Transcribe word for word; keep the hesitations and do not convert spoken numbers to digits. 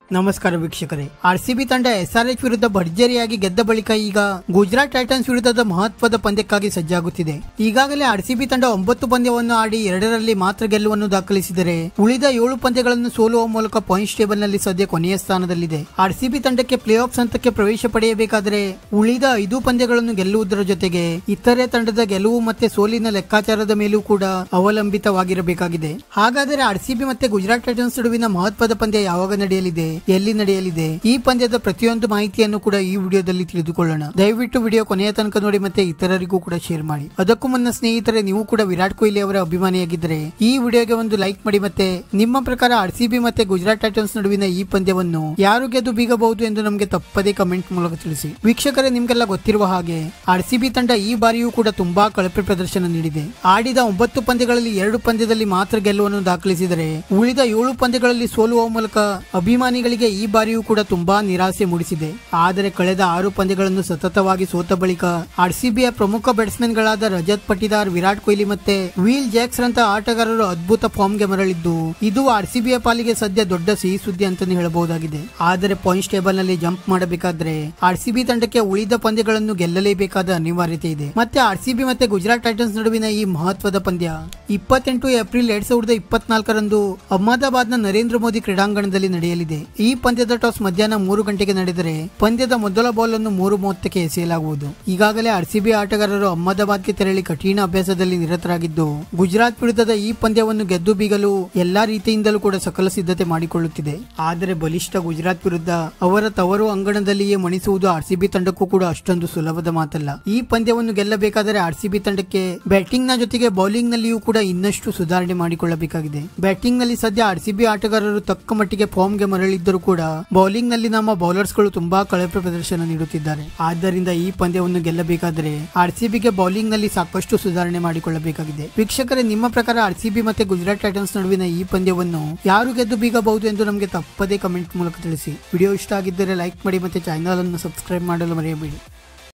ನಮಸ್ಕಾರ ವೀಕ್ಷಕರೇ, ಆರ್ಸಿಬಿ ತಂಡ ಎಸ್ಆರ್ಎಚ್ ವಿರುದ್ಧ ಭರ್ಜರಿಯಾಗಿ ಗೆದ್ದ ಬಳಿಕ ಈಗ ಗುಜರಾತ್ ಟೈಟನ್ಸ್ ವಿರುದ್ಧದ ಮಹತ್ವದ ಪಂದ್ಯಕ್ಕಾಗಿ ಸಜ್ಜಾಗುತ್ತಿದೆ. ಈಗಾಗಲೇ ಆರ್ಸಿಬಿ ತಂಡ ಒಂಬತ್ತು ಪಂದ್ಯವನ್ನು ಆಡಿ ಎರಡರಲ್ಲಿ ಮಾತ್ರ ಗೆಲುವನ್ನು ದಾಖಲಿಸಿದರೆ ಉಳಿದ ಏಳು ಪಂದ್ಯಗಳನ್ನು ಸೋಲುವ ಮೂಲಕ ಪಾಯಿಂಟ್ಸ್ ಟೇಬಲ್ ನಲ್ಲಿ ಸದ್ಯ ಕೊನೆಯ ಸ್ಥಾನದಲ್ಲಿದೆ. ಆರ್ಸಿಬಿ ತಂಡಕ್ಕೆ ಪ್ಲೇ ಆಫ್ ಹಂತಕ್ಕೆ ಪ್ರವೇಶ ಪಡೆಯಬೇಕಾದರೆ ಉಳಿದ ಐದು ಪಂದ್ಯಗಳನ್ನು ಗೆಲ್ಲುವುದರ ಜೊತೆಗೆ ಇತರೆ ತಂಡದ ಗೆಲುವು ಮತ್ತೆ ಸೋಲಿನ ಲೆಕ್ಕಾಚಾರದ ಮೇಲೂ ಕೂಡ ಅವಲಂಬಿತವಾಗಿರಬೇಕಾಗಿದೆ. ಹಾಗಾದರೆ ಆರ್ಸಿಬಿ ಮತ್ತೆ ಗುಜರಾತ್ ಟೈಟನ್ಸ್ ನಡುವಿನ ಮಹತ್ವದ ಪಂದ್ಯ ಯಾವಾಗ ನಡೆಯಲಿದೆ, ಎಲ್ಲಿ ನಡೆಯಲಿದೆ, ಈ ಪಂದ್ಯದ ಪ್ರತಿಯೊಂದು ಮಾಹಿತಿಯನ್ನು ಕೂಡ ಈ ವಿಡಿಯೋದಲ್ಲಿ ತಿಳಿದುಕೊಳ್ಳೋಣ. ದಯವಿಟ್ಟು ವಿಡಿಯೋ ಕೊನೆಯ ತನಕ ನೋಡಿ ಮತ್ತೆ ಇತರರಿಗೂ ಕೂಡ ಶೇರ್ ಮಾಡಿ. ಅದಕ್ಕೂ ಮುನ್ನ ಸ್ನೇಹಿತರೆ, ನೀವು ಕೂಡ ವಿರಾಟ್ ಕೊಹ್ಲಿ ಅವರ ಅಭಿಮಾನಿಯಾಗಿದ್ದರೆ ಈ ವಿಡಿಯೋಗೆ ಒಂದು ಲೈಕ್ ಮಾಡಿ. ಮತ್ತೆ ನಿಮ್ಮ ಪ್ರಕಾರ ಆರ್ಸಿಬಿ ಮತ್ತೆ ಗುಜರಾತ್ ಟೈಟನ್ಸ್ ನಡುವಿನ ಈ ಪಂದ್ಯವನ್ನು ಯಾರು ಗೆದ್ದು ಬೀಗಬಹುದು ಎಂದು ನಮಗೆ ತಪ್ಪದೇ ಕಮೆಂಟ್ ಮೂಲಕ ತಿಳಿಸಿ. ವೀಕ್ಷಕರೇ, ನಿಮ್ಗೆಲ್ಲ ಗೊತ್ತಿರುವ ಹಾಗೆ ಆರ್ಸಿಬಿ ತಂಡ ಈ ಬಾರಿಯೂ ಕೂಡ ತುಂಬಾ ಕಳಪೆ ಪ್ರದರ್ಶನ ನೀಡಿದೆ. ಆಡಿದ ಒಂಬತ್ತು ಪಂದ್ಯಗಳಲ್ಲಿ ಎರಡು ಪಂದ್ಯದಲ್ಲಿ ಮಾತ್ರ ಗೆಲುವನ್ನು ದಾಖಲಿಸಿದರೆ ಉಳಿದ ಏಳು ಪಂದ್ಯಗಳಲ್ಲಿ ಸೋಲುವ ಮೂಲಕ ಅಭಿಮಾನಿಗಳಿಗೆ ಈ ಬಾರಿಯೂ ಕೂಡ ತುಂಬಾ ನಿರಾಸೆ ಮೂಡಿಸಿದೆ. ಆದರೆ ಕಳೆದ ಆರು ಪಂದ್ಯಗಳನ್ನು ಸತತವಾಗಿ ಸೋತ ಬಳಿಕ ಆರ್ಸಿಬಿಯ ಪ್ರಮುಖ ಬ್ಯಾಟ್ಸ್ಮನ್ ಗಳಾದ ರಜತ್ ಪಟಿದಾರ್, ವಿರಾಟ್ ಕೊಹ್ಲಿ ಮತ್ತೆ ವಿಲ್ ಜಾಕ್ಸ್ ರಂತ ಆಟಗಾರರು ಅದ್ಭುತ ಫಾರ್ಮ್ ಗೆ ಮರಳಿದ್ದು ಇದು ಆರ್ಸಿಬಿಯ ಪಾಲಿಗೆ ಸದ್ಯ ದೊಡ್ಡ ಸಿಹಿ ಸುದ್ದಿ ಅಂತಾನೆ ಹೇಳಬಹುದಾಗಿದೆ. ಆದರೆ ಪಾಯಿಂಟ್ಸ್ ಟೇಬಲ್ ನಲ್ಲಿ ಜಂಪ್ ಮಾಡಬೇಕಾದ್ರೆ ಆರ್ಸಿಬಿ ತಂಡಕ್ಕೆ ಉಳಿದ ಪಂದ್ಯಗಳನ್ನು ಗೆಲ್ಲಲೇಬೇಕಾದ ಅನಿವಾರ್ಯತೆ ಇದೆ. ಮತ್ತೆ ಆರ್ಸಿಬಿ ಮತ್ತೆ ಗುಜರಾತ್ ಟೈಟನ್ಸ್ ನಡುವಿನ ಈ ಮಹತ್ವದ ಪಂದ್ಯ ಇಪ್ಪತ್ತೆಂಟು ಏಪ್ರಿಲ್ ಎರಡ್ ಸಾವಿರದ ಇಪ್ಪತ್ನಾಲ್ಕರಂದು ಅಹಮದಾಬಾದ್ ನ ನರೇಂದ್ರ ಮೋದಿ ಕ್ರೀಡಾಂಗಣದಲ್ಲಿ ನಡೆಯಲಿದೆ. ಈ ಪಂದ್ಯದ ಟಾಸ್ ಮಧ್ಯಾಹ್ನ ಮೂರು ಗಂಟೆಗೆ ನಡೆದರೆ ಪಂದ್ಯದ ಮೊದಲ ಬಾಲ್ ಅನ್ನು ಮೂರು ಮೂವತ್ತಕ್ಕೆ ಎಸೆಯಲಾಗುವುದು. ಈಗಾಗಲೇ ಆರ್ಸಿಬಿ ಆಟಗಾರರು ಅಹಮದಾಬಾದ್ಗೆ ತೆರಳಿ ಕಠಿಣ ಅಭ್ಯಾಸದಲ್ಲಿ ನಿರತರಾಗಿದ್ದು ಗುಜರಾತ್ ವಿರುದ್ಧದ ಈ ಪಂದ್ಯವನ್ನು ಗೆದ್ದು ಬೀಗಲು ಎಲ್ಲಾ ರೀತಿಯಿಂದಲೂ ಕೂಡ ಸಕಲ ಸಿದ್ಧತೆ ಮಾಡಿಕೊಳ್ಳುತ್ತಿದೆ. ಆದರೆ ಬಲಿಷ್ಠ ಗುಜರಾತ್ ವಿರುದ್ಧ ಅವರ ತವರು ಅಂಗಣದಲ್ಲಿಯೇ ಮಣಿಸುವುದು ಆರ್ಸಿಬಿ ತಂಡಕ್ಕೂ ಕೂಡ ಅಷ್ಟೊಂದು ಸುಲಭದ ಮಾತಲ್ಲ. ಈ ಪಂದ್ಯವನ್ನು ಗೆಲ್ಲಬೇಕಾದರೆ ಆರ್ಸಿಬಿ ತಂಡಕ್ಕೆ ಬ್ಯಾಟಿಂಗ್ ನ ಜೊತೆಗೆ ಬೌಲಿಂಗ್ ನಲ್ಲಿಯೂ ಕೂಡ ಇನ್ನಷ್ಟು ಸುಧಾರಣೆ ಮಾಡಿಕೊಳ್ಳಬೇಕಾಗಿದೆ. ಬ್ಯಾಟಿಂಗ್ ನಲ್ಲಿ ಸದ್ಯ ಆರ್ಸಿಬಿ ಆಟಗಾರರು ತಕ್ಕ ಮಟ್ಟಿಗೆ ಫಾರ್ಮ್ ಗೆ ಮರಳಿದ್ದರೂ ಕೂಡ ಬೌಲಿಂಗ್ ನಲ್ಲಿ ನಮ್ಮ ಬೌಲರ್ಸ್ ಗಳು ತುಂಬಾ ಕಳಪೆ ಪ್ರದರ್ಶನ ನೀಡುತ್ತಿದ್ದಾರೆ. ಆದ್ದರಿಂದ ಈ ಪಂದ್ಯವನ್ನು ಗೆಲ್ಲಬೇಕಾದರೆ ಆರ್ಸಿಬಿಗೆ ಬೌಲಿಂಗ್ ನಲ್ಲಿ ಸಾಕಷ್ಟು ಸುಧಾರಣೆ ಮಾಡಿಕೊಳ್ಳಬೇಕಾಗಿದೆ. ವೀಕ್ಷಕರೇ, ನಿಮ್ಮ ಪ್ರಕಾರ ಆರ್ಸಿಬಿ ಮತ್ತೆ ಗುಜರಾತ್ ಟೈಟನ್ಸ್ ನಡುವಿನ ಈ ಪಂದ್ಯವನ್ನು ಯಾರು ಗೆದ್ದು ಬೀಗಬಹುದು ಎಂದು ನಮಗೆ ತಪ್ಪದೇ ಕಮೆಂಟ್ ಮೂಲಕ ತಿಳಿಸಿ. ವಿಡಿಯೋ ಇಷ್ಟ ಆಗಿದ್ದರೆ ಲೈಕ್ ಮಾಡಿ ಮತ್ತೆ ಚಾನೆಲ್ ಅನ್ನು ಸಬ್ಸ್ಕ್ರೈಬ್ ಮಾಡಲು ಮರೆಯಬೇಡಿ.